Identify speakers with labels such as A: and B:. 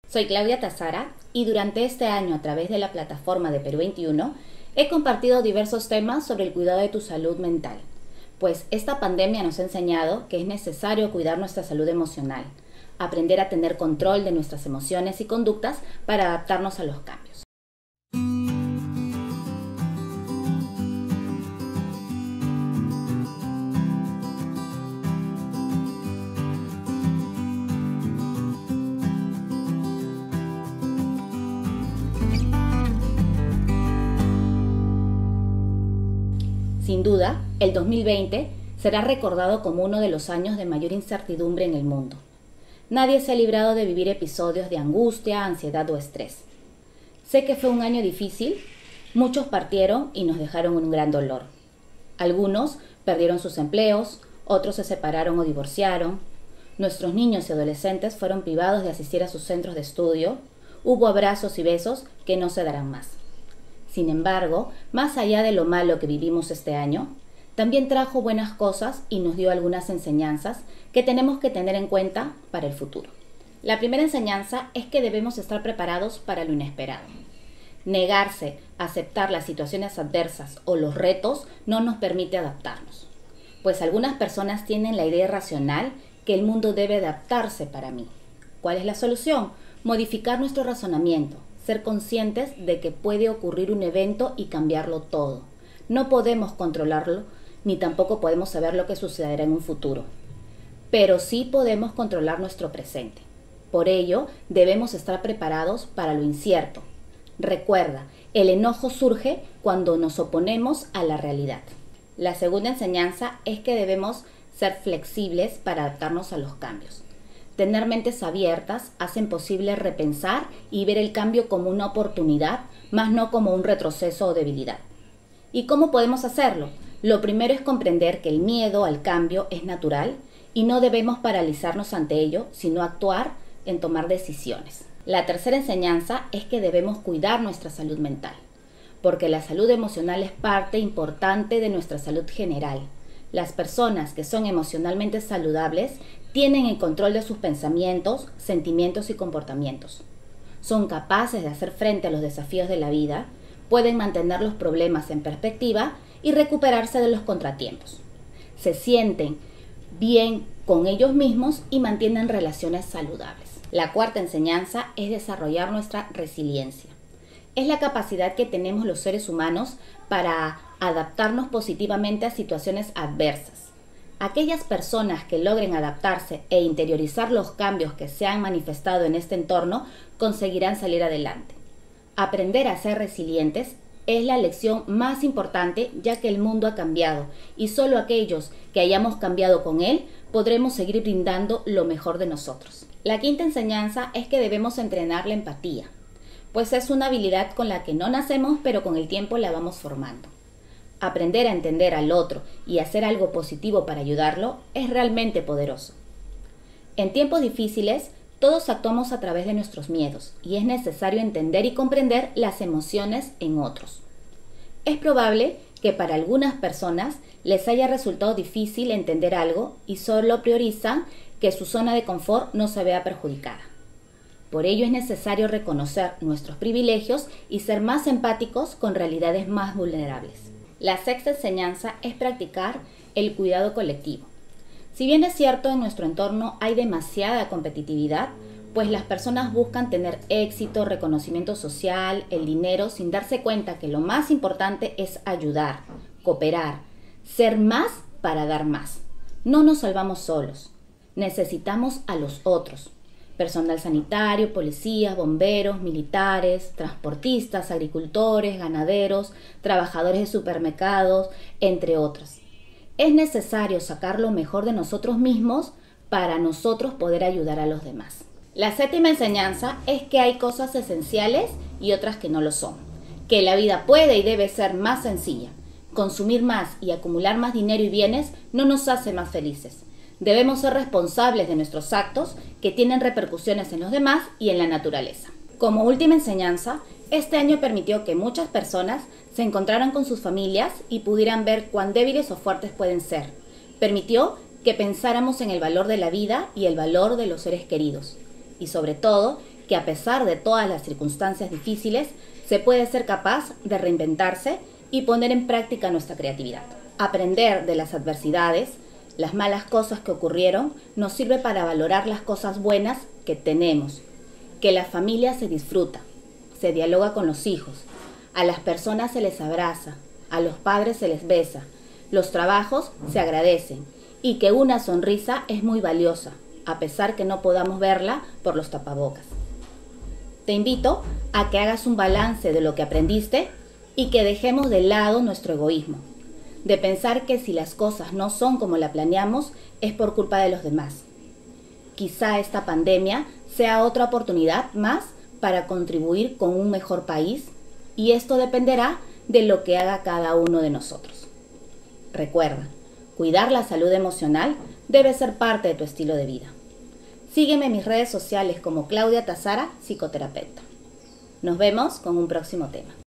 A: Soy Claudia Tazara y durante este año a través de la plataforma de Perú 21 he compartido diversos temas sobre el cuidado de tu salud mental, pues esta pandemia nos ha enseñado que es necesario cuidar nuestra salud emocional, aprender a tener control de nuestras emociones y conductas para adaptarnos a los cambios. Sin duda, el 2020 será recordado como uno de los años de mayor incertidumbre en el mundo. Nadie se ha librado de vivir episodios de angustia, ansiedad o estrés. Sé que fue un año difícil, muchos partieron y nos dejaron un gran dolor. Algunos perdieron sus empleos, otros se separaron o divorciaron. Nuestros niños y adolescentes fueron privados de asistir a sus centros de estudio. Hubo abrazos y besos que no se darán más. Sin embargo, más allá de lo malo que vivimos este año, también trajo buenas cosas y nos dio algunas enseñanzas que tenemos que tener en cuenta para el futuro. La primera enseñanza es que debemos estar preparados para lo inesperado. Negarse a aceptar las situaciones adversas o los retos no nos permite adaptarnos, pues algunas personas tienen la idea irracional que el mundo debe adaptarse para mí. ¿Cuál es la solución? Modificar nuestro razonamiento. Ser conscientes de que puede ocurrir un evento y cambiarlo todo. No podemos controlarlo, ni tampoco podemos saber lo que sucederá en un futuro. Pero sí podemos controlar nuestro presente. Por ello, debemos estar preparados para lo incierto. Recuerda, el enojo surge cuando nos oponemos a la realidad. La segunda enseñanza es que debemos ser flexibles para adaptarnos a los cambios. Tener mentes abiertas hacen posible repensar y ver el cambio como una oportunidad, más no como un retroceso o debilidad. ¿Y cómo podemos hacerlo? Lo primero es comprender que el miedo al cambio es natural y no debemos paralizarnos ante ello, sino actuar en tomar decisiones. La tercera enseñanza es que debemos cuidar nuestra salud mental, porque la salud emocional es parte importante de nuestra salud general. Las personas que son emocionalmente saludables tienen el control de sus pensamientos, sentimientos y comportamientos. Son capaces de hacer frente a los desafíos de la vida, pueden mantener los problemas en perspectiva y recuperarse de los contratiempos. Se sienten bien con ellos mismos y mantienen relaciones saludables. La cuarta enseñanza es desarrollar nuestra resiliencia. Es la capacidad que tenemos los seres humanos para adaptarnos positivamente a situaciones adversas. Aquellas personas que logren adaptarse e interiorizar los cambios que se han manifestado en este entorno conseguirán salir adelante. Aprender a ser resilientes es la lección más importante, ya que el mundo ha cambiado y solo aquellos que hayamos cambiado con él podremos seguir brindando lo mejor de nosotros. La quinta enseñanza es que debemos entrenar la empatía, pues es una habilidad con la que no nacemos, pero con el tiempo la vamos formando. Aprender a entender al otro y hacer algo positivo para ayudarlo es realmente poderoso. En tiempos difíciles, todos actuamos a través de nuestros miedos y es necesario entender y comprender las emociones en otros. Es probable que para algunas personas les haya resultado difícil entender algo y solo priorizan que su zona de confort no se vea perjudicada. Por ello es necesario reconocer nuestros privilegios y ser más empáticos con realidades más vulnerables. La sexta enseñanza es practicar el cuidado colectivo. Si bien es cierto, en nuestro entorno hay demasiada competitividad, pues las personas buscan tener éxito, reconocimiento social, el dinero, sin darse cuenta que lo más importante es ayudar, cooperar, ser más para dar más. No nos salvamos solos, necesitamos a los otros. Personal sanitario, policías, bomberos, militares, transportistas, agricultores, ganaderos, trabajadores de supermercados, entre otros. Es necesario sacar lo mejor de nosotros mismos para nosotros poder ayudar a los demás. La séptima enseñanza es que hay cosas esenciales y otras que no lo son. Que la vida puede y debe ser más sencilla. Consumir más y acumular más dinero y bienes no nos hace más felices. Debemos ser responsables de nuestros actos que tienen repercusiones en los demás y en la naturaleza. Como última enseñanza, este año permitió que muchas personas se encontraran con sus familias y pudieran ver cuán débiles o fuertes pueden ser. Permitió que pensáramos en el valor de la vida y el valor de los seres queridos. Y sobre todo, que a pesar de todas las circunstancias difíciles, se puede ser capaz de reinventarse y poner en práctica nuestra creatividad. Aprender de las adversidades, las malas cosas que ocurrieron, nos sirve para valorar las cosas buenas que tenemos, que la familia se disfruta, se dialoga con los hijos, a las personas se les abraza, a los padres se les besa, los trabajos se agradecen y que una sonrisa es muy valiosa, a pesar que no podamos verla por los tapabocas. Te invito a que hagas un balance de lo que aprendiste y que dejemos de lado nuestro egoísmo, de pensar que si las cosas no son como la planeamos es por culpa de los demás. Quizá esta pandemia sea otra oportunidad más para contribuir con un mejor país y esto dependerá de lo que haga cada uno de nosotros. Recuerda, cuidar la salud emocional debe ser parte de tu estilo de vida. Sígueme en mis redes sociales como Claudia Tazara, psicoterapeuta. Nos vemos con un próximo tema.